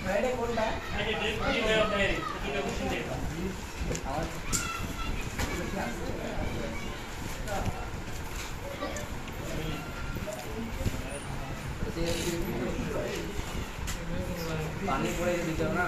বাইরে কোনটা এই যে ড্রেস ফ্রি ওয়ে অফ ডায়ারি এটা কোশ্চেন দেখবা আমার পানি পড়ে দিতে না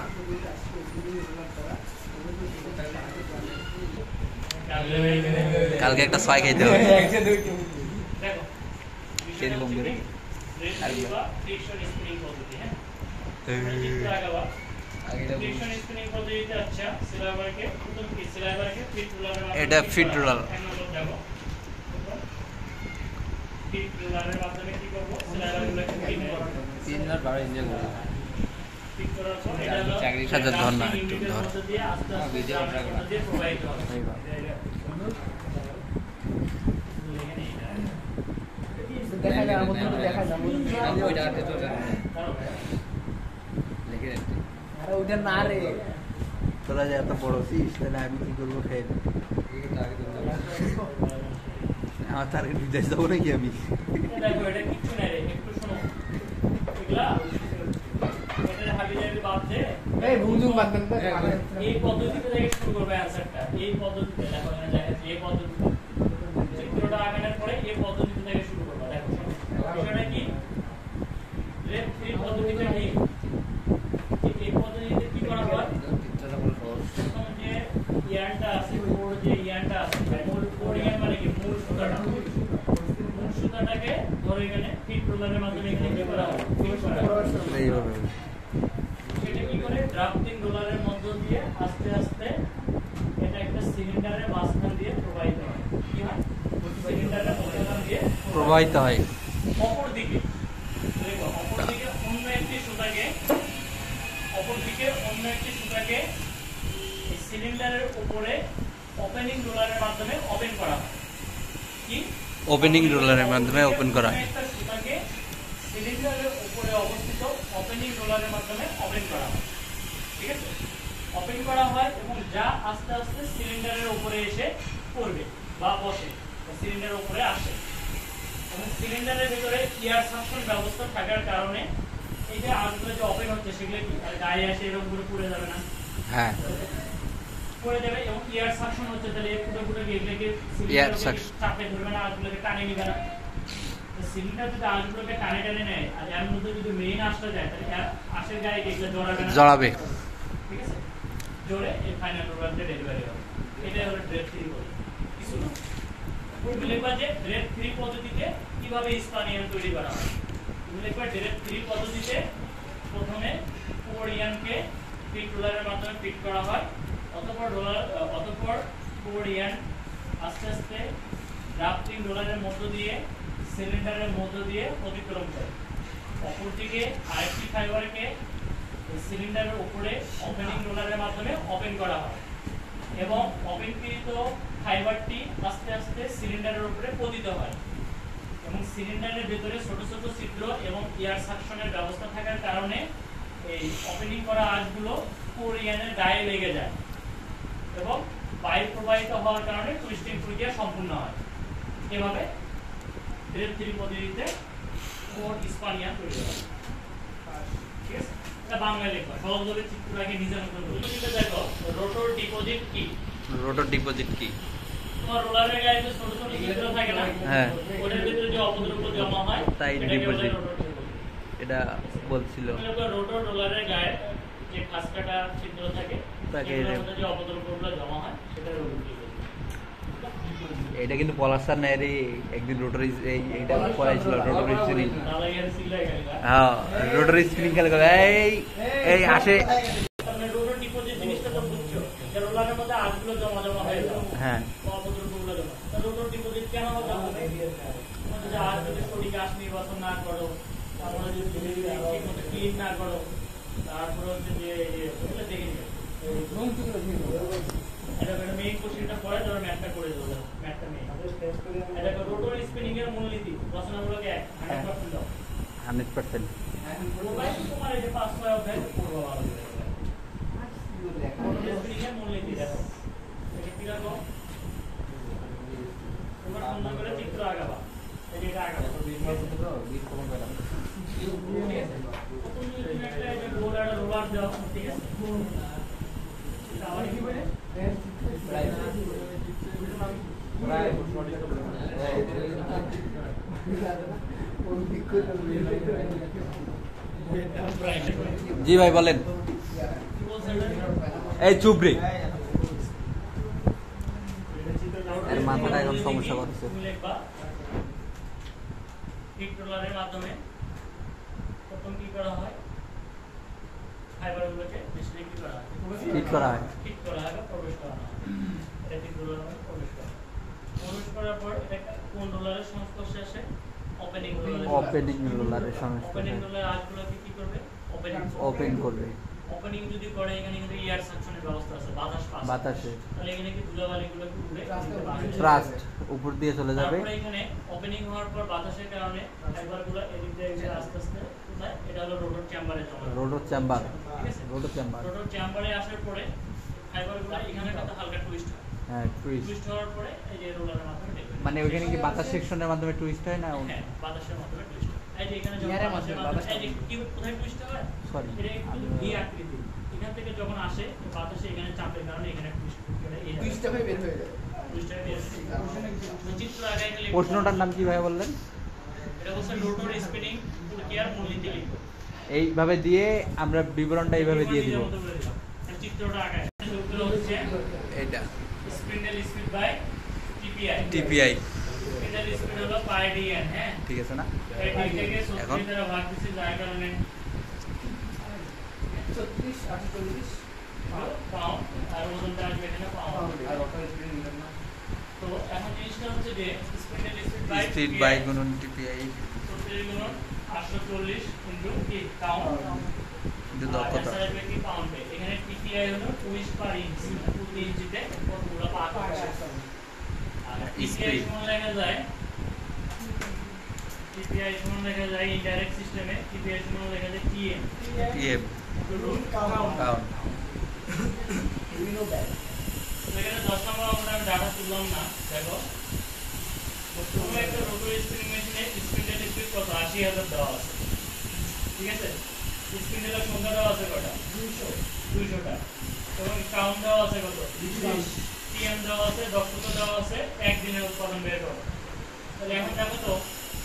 কালকে একটা ছয় খাইতে হবে দেখো কেন কম করে আরেকবার ফ্রিকশন স্পিনিং পদ্ধতি হ্যাঁ চিত্র আগাবা ফ্রিকশন স্পিনিং পদ্ধতিতে আচ্ছা সিলাইবারকে প্রথম কি সিলাইবারকে ফিট রুলারের মাধ্যমে এটা ফিট রুলার এক নম্বর দেখো ফিট রুলারের মাধ্যমে কি করব সিলাইবারগুলোকে ফিট করব 3 ইঞ্চি করব ফিট করার পর এটা হলো সাথে ধর না একটু ধর দিয়ে আস্তে আস্তে দিয়ে প্রবাহিত হবে দেখা যায় আমার মতো দেখা যায় আমি ওইটা হাতে তো লেগে যাচ্ছে আরে ওটা না রে তোরা যে এত বড় ছিস তাহলে আমি কি করবো খেয়ে আমার তার বিদেশ যাবো নাকি আমি দেখো এটা কিছু না রে একটু শোনো এগুলা এটা হাবিজাবি বাদ দে এই বুঝুম বাদ দেন এই পদ্ধতিতে থেকে শুরু করবে অ্যানসারটা এই পদ্ধতিতে দেখো এখানে দেখা যাচ্ছে এই পদ্ধতিতে চিত্রটা আঁকানোর পরে এই পদ্ধতিতে থেকে শুরু করবে দেখো বিষয়টা কি রেড থ্রি পদ্ধতিটা কি এই পদ্ধতিতে কি করা হয় প্রথম যে ইয়ানটা আছে কোর যে ইয়ানটা আছে মূল কোর ইয়ান মানে কি মূল সুতাটা মূল সুতাটাকে ধরে এখানে ফিট রোলারের মাধ্যমে এখানে কি করা হয় এইভাবে সেটা কি করে ড্রাফটিং রোলারের মধ্য দিয়ে আস্তে আস্তে এটা একটা সিলিন্ডারের মাঝখান দিয়ে প্রবাহিত হয় কি হয় সিলিন্ডারের মাঝখান দিয়ে প্রবাহিত হয় অপর দিকে দেখো অপর দিকে অন্য একটি সুতাকে এই সিলিন্ডারের উপরে ওপেনিং রোলারের মাধ্যমে ওপেন করা হয় কি ওপেনিং রোলারের মাধ্যমে ওপেন করা হয় একটা সুতাকে সিলিন্ডারের উপরে অবস্থিত ওপেনিং রোলারের মাধ্যমে ওপেন করা হয় ঠিক আছে ওপেন করা হয় এবং যা আস্তে আস্তে সিলিন্ডারের উপরে এসে পড়বে বা বসে সিলিন্ডারের উপরে আসে এবং সিলিন্ডারের ভিতরে এয়ার সাকশন ব্যবস্থা থাকার কারণে এই যে আঁশগুলো যে ওপেন হচ্ছে সেগুলো কি আর গায়ে এসে এরকম করে পড়ে যাবে না হ্যাঁ পড়ে যাবে এবং এয়ার সাকশন হচ্ছে তাহলে এই ফুটো ফুটো এগুলোকে এয়ার সিলিন্ডারকে চাপে ধরবে না আঁশগুলোকে টানে নিবে না সিলিন্ডার যদি আঁশগুলোকে টানে টানে নেয় আর এর মধ্যে যদি মেইন আঁশটা যায় তাহলে আঁশের গায়ে এগুলো জড়াবে ঠিক আছে জোরে এই ফাইনাল রোলারটা ডেলিভারি হবে এটাই হলো ড্রেপ থ্রি পদ্ধতি কিছু না তুমি লিখবা যে ড্রেপ থ্রি পদ্ধতিতে কিভাবে স্পানিয়ান তৈরি করা হয় তুমি লিখবা ড্রেপ থ্রি পদ্ধতিতে প্রথমে কোরিয়ানকে ফিট রোলারের মাধ্যমে ফিট করা হয় অতঃপর কোরিয়ান আস্তে আস্তে ড্রাফটিং রোলারের মধ্য দিয়ে সিলিন্ডারের মধ্য দিয়ে অতিক্রম করে অপরদিকে আরেকটি ফাইবারকে সিলিন্ডারের উপরে ওপেনিং রোলারের মাধ্যমে ওপেন করা হয় এবং ওপেনকৃত ফাইবারটি আস্তে আস্তে সিলিন্ডারের উপরে পতিত হয় এবং সিলিন্ডারের ভিতরে ছোট ছোট ছিদ্র এবং এয়ার সাকশনের ব্যবস্থা থাকার কারণে এই ওপেনিং করা আঁশগুলো কোরিয়ানের গায়ে লেগে যায় এবং বায়ু প্রবাহিত হওয়ার কারণে টুইস্টিং প্রক্রিয়া সম্পূর্ণ হয় এভাবে ড্রেপ থ্রি পদ্ধতিতে কোর স্পানিয়ান তৈরি হয় ঠিক আছে এটা বাংলা লেখা সহজভাবে চিত্রটাকে নিজের মতো করে দেখো রোটর ডিপোজিট কি তোমার রোলারের গায়ে যে ছোট ছোট ছিদ্র থাকে না হ্যাঁ ওটার ভিতরে যে অপদ্রব্য জমা হয় তাই ডিপোজিট এটা বলছিল রোটর রোলারের গায়ে যে খাসকাটা ছিদ্র থাকে তাকে এর মধ্যে যে অপদ্রব্যগুলো জমা হয় সেটা রোটর ডিপোজিট এটা কিন্তু পলাস্টার নাই রে একদিন রোটারি এইটা পড়াইছিল রোটারি স্পিনিং হ্যাঁ রোটারি স্পিনিং খেলে এই আসে রোটর ডিপোজিট জিনিসটা তো বুঝছো যে রোলারের মধ্যে আঁশগুলো জমা হয়ে যায় হ্যাঁ অপদ্রব্যগুলো জমা রোটর ডিপোজিট কেন জমা হয় যে আঁশ যদি সঠিক আঁশ নির্বাচন না করো তারপরে যদি ঠিকমতো ক্লিন না করো তারপরে হচ্ছে যে এগুলো দেখে নিবে এটা মেইন কোশ্চেনটা পড়ে তারপর ম্যাথটা করে দেবো ম্যাথটা মেইন এটা রোটর স্পিনিং এর মূলনীতি রচনামূলক 100% দাও 100% মোবাইল তোমার এই যে 500 অধ্যায় পড়বা ভালো করে রোটর স্পিনিং এর মূলনীতি দেখো এটা কি রাখো তোমার সুন্দর করে চিত্র আগাবা এই যে এটা আগাবা ঠিক আছে প্রথম যদি তুমি একটা এই যে গোল আর রোলার রোলার দেওয়া, ঠিক আছে? জি ভাই বলেন। এই চুপ রে, এর মাথাটা এখন সমস্যা করছে। হিট রোলারের মাধ্যমে প্রথম কি করা হয়, ফাইবারগুলোকে মেশিনে কি করা হয়, হিট করা হয়, হিট করা হয় বা প্রবেশ করা হয়। এটা হিট রোলারে প্রবেশ করা হয়। প্রবেশ করার পর এটা কোন রোলারের সংস্পর্শে আসে? ওপেনিং রোলারের। ওপেনিং রোলারের সংস্পর্শে। ওপেনিং রোলার আঁচগুলোকে কি করবে? ওপেন করবে। ওপেনিং যদি করে এখানে কিন্তু এয়ার সাকশনের ব্যবস্থা আছে, বাতাস পাস, বাতাসে, তাহলে এখানে কি ধুলাবালিগুলো কি উড়ে ট্রাস্ট উপর দিয়ে চলে যাবে। তারপরে এখানে ওপেনিং হওয়ার পর বাতাসের কারণে ফাইবারগুলো এদিক দিয়ে আস্তে আস্তে কোথায়, এটা হলো রোটর চেম্বারে জমা। রোটর চেম্বার, ঠিক আছে? Rotor chamber. রোটর চেম্বারে আসার পরে ফাইবারগুলো এখানে একটা হালকা টুইস্ট হয়। হ্যাঁ, টুইস্ট হওয়ার পরে এই যে রোলারের মাধ্যমে দেখবেন, মানে ওখানে কি বাতাস সেকশনের মাধ্যমে টুইস্ট হয় না? হ্যাঁ, বাতাসের মাধ্যমে টুইস্ট হয়। এই যে এখানে যখন বাতাসের মাধ্যমে এই যে কি কোথায় টুইস্ট হয়, সরি, এটা একটু ভি আকৃতি। এখান থেকে যখন আসে বাতাসে এখানে চাপের কারণে এখানে টুইস্ট করে এই টুইস্টটা বের হয়ে যায়। টুইস্টটা বের হয়ে যায়। চিত্র আগে গেলে প্রশ্নটার নাম কি ভাই বললেন? এটা হচ্ছে রোটর স্পিনিং প্রক্রিয়ার মূলনীতি লিখব। এইভাবে দিয়ে আমরা বিবরণটা এইভাবে দিয়ে দিব। চিত্রটা আগে সূত্র হচ্ছে এটা spindle speed by TPI. TPI spindle speed হলো পাই ডিএন। হ্যাঁ, ঠিক আছে না? এই ডিটাকে 36 দ্বারা ভাগ দিছি, যার কারণে 36 48 পাউন্ড, আর ওজনটা আসবে এখানে পাউন্ড। আর রটার স্পিড নিলাম না। তো এখন জিনিসটা হচ্ছে যে স্পিন্ডেল স্পিড স্পিড বাই গুণন টিপিআই 36 গুণন 840 ইনটু কি কাউন্ট কিন্তু দক্ষতা আসলে কি পাউন্ডে। এখানে টিপিআই হলো টুইস্ট পার ইঞ্চি, প্রতি ইঞ্চিতে কতগুলো পা আছে। আর টিপিআই সমান লেখা যায়, টিপিআই সমান লেখা যায় ইনডাইরেক্ট সিস্টেমে টিপিআই সমান লেখা যায় T M. T M count. We know that. এখানে 10 নম্বর আমরা ডাটা তুললাম না। দেখো প্রথমে একটা রোটর স্পিনিং মেশিনে স্পিন্ডেল স্পিড কত ৮০,০০০ দেওয়া আছে, ঠিক আছে? স্পিন্ডেলের সংখ্যা দেওয়া আছে কত? 200টা। এবং কাউন্ট দেওয়া আছে কত? 20। টিএম দেওয়া আছে, দক্ষতা দেওয়া আছে, একদিনের উৎপাদন বের করো। তাহলে এখন দেখো তো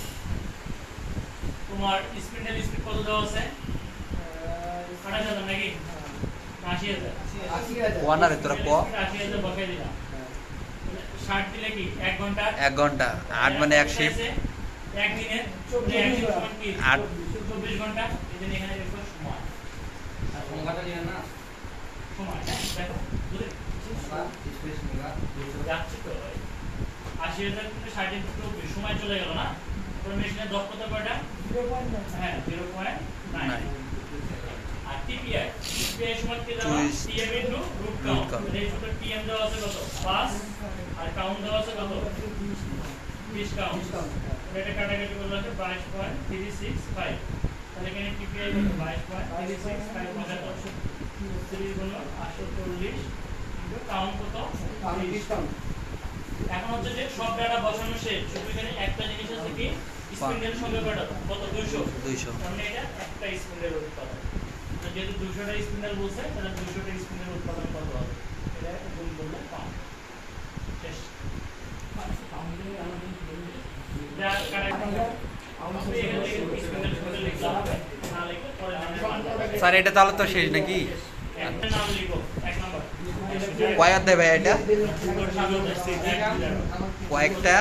তোমার স্পিন্ডেল স্পিড কত দেওয়া আছে? 28,000 নাকি 80,000? 80,000 ওয়ানারে তোরা ক 80,000 বসাই দিলাম। 60 দিলে কি 1 ঘন্টা? 1 ঘন্টা 8 মানে 1 শিফট, একদিনের 1 শিফট সমান কি 8 24 ঘন্টা। এজন্য এখানে দেখো সময়, আর সংখ্যাটা জানেন না? সময় দেখো বুঝলে স্পেস নিলা যাচ্ছে তো 80,000 থেকে 60 থেকে 24 সময় চলে গেল না? তোর মেশিনের দক্ষতা কয়টা? 0.9। হ্যাঁ 0.9। আর টিপিআই সমান কি দেওয়া? T M into root count. এই সূত্রে টিএম দেওয়া আছে কত? 5 আর কাউন্ট দেওয়া আছে কত? 20 কাউন্ট। এটা কাটাকাটি করলে আছে 22.365। তাহলে এখানে টিপিআই কত? 22.365 বসা দাও। 30 গুণ 840 ইনটু কাউন্ট কত? 20 কাউন্ট। এখন হচ্ছে যে সব ডাটা বসানো শেষ, শুধু এখানে একটা জিনিস আছে কি স্পিন্ডেল সংখ্যা কত? 200। মানে এটা একটা স্পিন্ডেল উৎপাদন। তো যেহেতু 200টা স্পিন্ডেল বলছে, তাহলে 200টা স্পিন্ডেল উৎপাদন কত হবে? এটা গুণ করলে পাউন্ড। শেষ। যা কাটাকাটি আমরা এখানে স্পিন্ডেল সংখ্যা লিখলাম, না লিখলে পরে নামে স্যার এটা তাহলে তো শেষ নাকি? একটা নাম লিখো 1 নাম্বার। কয় অধ্যায় ভাই এটা? কয়েকটা?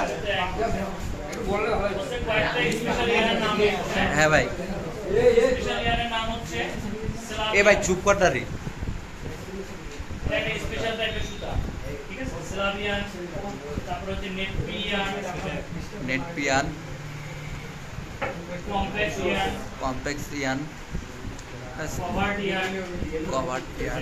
হ্যাঁ ভাই। স্পেশাল ইয়ারের নাম হচ্ছে এ ভাই চুপ কর দাঁড়ি। একটা স্পেশাল টাইপের সুতা, ঠিক আছে? স্লাভিয়ান, তারপর হচ্ছে নেটপিয়ান, কমপ্লেক্সিয়ান, কমপ্লেক্সিয়ান, কভার্টিয়ান, কভার্টিয়ান,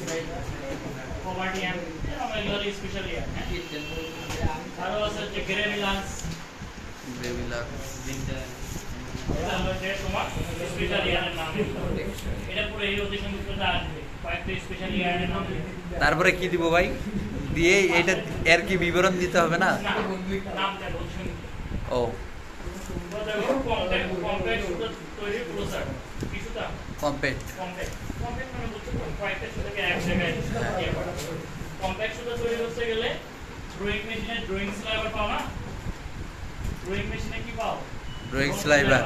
আমরা এগুলো স্পেশাল ইয়ার। আরো আছে হচ্ছে গ্রেভিলান্স, গ্রেভিলাক্স, এটা হলো যে তোমার স্পেশাল ইয়ারের নাম। এটা পুরো এই অধিবেশন ভিতরে আসবে কয়েকটা স্পেশাল ইয়ারের নাম। তারপরে কি দিব ভাই? দিয়ে এটা এর কি বিবরণ দিতে হবে না? নাম দেব শুনি। ও দেখো কমপ্লেক্স তৈরি প্রসেস কিছুটা কম্প্যাক্ট কম্প্যাক্ট মানে বুঝছো কয়েকটা সুতাকে এক জায়গায় ইয়ে করা। কম্প্যাক্ট সুতা তৈরি করতে গেলে ড্রয়িং মেশিনে ড্রয়িং স্লাইবার পাও না? ড্রয়িং মেশিনে কি পাও? Drawing sliver.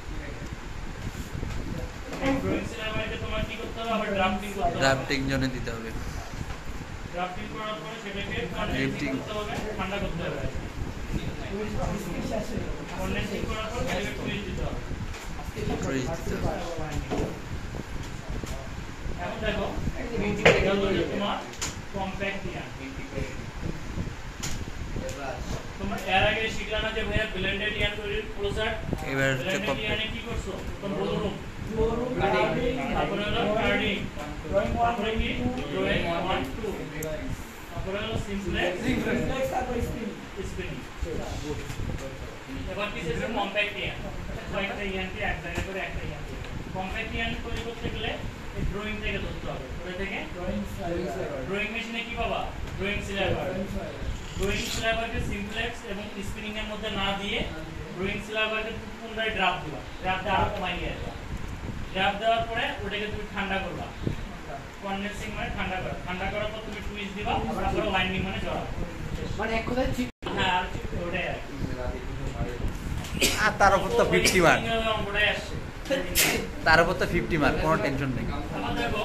ড্রয়িং স্লাইবারকে তোমার কি করতে হবে? আবার ড্রাফটিং করতে হবে। ড্রাফটিং জন্য দিতে হবে। ড্রাফটিং করার পরে সেটাকে কন্ডেন্সিং করতে হবে, ঠান্ডা করতে হবে। কন্ডেন্সিং করার পর সেটাকে টুইস্ট দিতে হবে। এখন দেখো এটা হলো তোমার কম্প্যাক্ট ইয়ার্ন। তোমরা এর আগে শিখলা না যে ভাইয়া ব্লেন্ডেড ইয়ার্ন তৈরির প্রসেস? এবার ব্লেন্ডেড ইয়ার্নে কি করছো? তোমরা বলো তারপরে হলো কার্ডিং, তারপরে কি ড্রয়িং 1 2, তারপরে হলো সিমপ্লেক্স, তারপরে স্পিনিং। এবার কি আছে কম্প্যাক্ট ইয়ার্ন। কয়েকটা ইয়ার্নকে এক জায়গায় করে একটা ইয়ার্ন। কম্প্যাক্ট ইয়ার্ন তৈরি করতে গেলে এই ড্রয়িং থেকে ধরতে হবে। কোথা থেকে? ড্রয়িং মেশিনে কি পাবা? Drawing sliver. ড্রয়িং স্লাইবারকে সিমপ্লেক্স এবং স্পিনিং এর মধ্যে না দিয়ে ড্রয়িং স্লাইবারকে পুনরায় ড্রাফট দিবা। ড্রাফট দেওয়ার কমাই নিয়ে আসবা। ড্রাফট দেওয়ার পরে ওটাকে তুমি ঠান্ডা করবা। কন্ডেন্সিং মানে ঠান্ডা করা। ঠান্ডা করার পর তুমি টুইস্ট দিবা, তারপরে ওয়াইন্ডিং মানে জড়াবা। মানে এক কথায় হ্যাঁ, আর ওটাই আর আর তার উপর তো 50 মার্ক, ওটাই আসছে। তার উপর তো 50 মার্ক, কোনো টেনশন নেই। এখন দেখো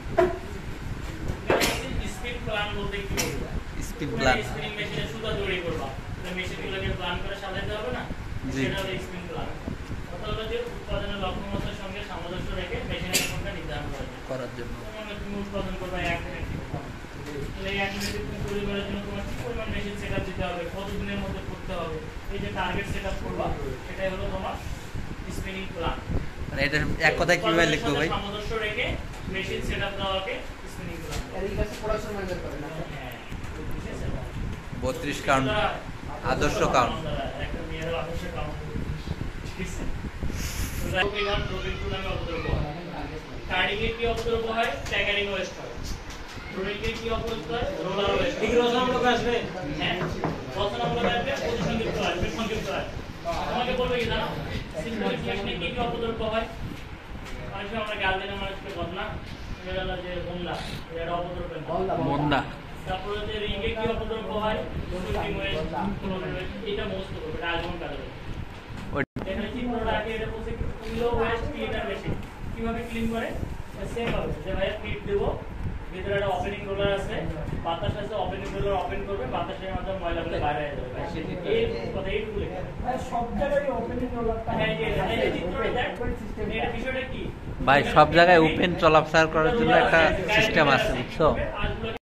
স্পিড প্ল্যান বলতে কি বলবো? স্পিড প্ল্যান স্পিনিং মেশিনে সুতা তৈরি করবা। তাহলে মেশিনগুলোকে প্ল্যান করে সাজাতে হবে না? জি। সেটা হলো স্পিন প্ল্যান। কথা হলো যে উৎপাদনের লক্ষ্যমাত্রার সঙ্গে সামঞ্জস্য রেখে মেশিনের কোনটা নির্ধারণ করার জন্য। তুমি উৎপাদন করবা 1 মিনিট। তাহলে 1 মিনিটে তুমি তৈরি করার জন্য তোমার কি পরিমাণ মেশিন সেটআপ দিতে হবে, কত দিনের মধ্যে করতে হবে, এই যে টার্গেট সেটআপ করবা, সেটাই হলো তোমার স্পিনিং প্ল্যান। মানে এটা এক কথায় কিভাবে লিখবো ভাই? সামঞ্জস্য রেখে মেশিন সেটআপ দেওয়াকে স্পিনিং প্ল্যান। এর কাছে প্রোডাকশন ম্যানেজার করে না। হ্যাঁ, বুঝেছেন? 32 কাউন্ট, আদর্শ কাউন্ট। একটা মেয়ের আদর্শ কাউন্ট। ঠিক আছে? রোগীগণ রোগীর নামে অবতরণ হয়। কার্ডিং এর কি অবতরণ হয়? ট্যাগারিং ওয়েস্ট হয়। ড্রয়িং এর কি অবতরণ হয়? Roller waste. ঠিক রচনামূলক আসবে? হ্যাঁ, রচনামূলক আসবে, প্রতিসংযুক্ত আসবে, সংযুক্ত আসবে। আমাকে বলবে কি জানো? সিম্পলিক মেশিনে কি কি অবতরণ হয়? মানুষ আমরা গাল দিলে মানুষকে বদনা, এটা হলো যে বন্দা, এটা অবতরণ হয়। মন্দা। তারপরে যে রিং এ কি অবতরণ হয়? সুইপিং ওয়েস্ট, ক্লোরিন ওয়েস্ট, এটা মোস্ট করবে, এটা আজীবন কাজে লাগবে। এখানে চিত্রটা আগে এটা বলছে কিলো ওয়েস্ট ক্লিনার মেশিন কিভাবে ক্লিন করে? সেম ভাবে যে ভাই ফিট দেব, ভিতরে একটা ওপেনিং রোলার আছে, বাতাস আছে, ওপেনিং রোলার ওপেন করবে, বাতাসের মাধ্যমে ময়লাগুলো বাইরে হয়ে যাবে। এই কথা এইটুকু লেখা। সব জায়গায় ওপেনিং রোলারটা হ্যাঁ, এই চিত্রটা দেখ, এটা বিষয়টা কি? ভাই সব জায়গায় ওপেন চলাফেরা করার জন্য একটা সিস্টেম আছে, বুঝছো?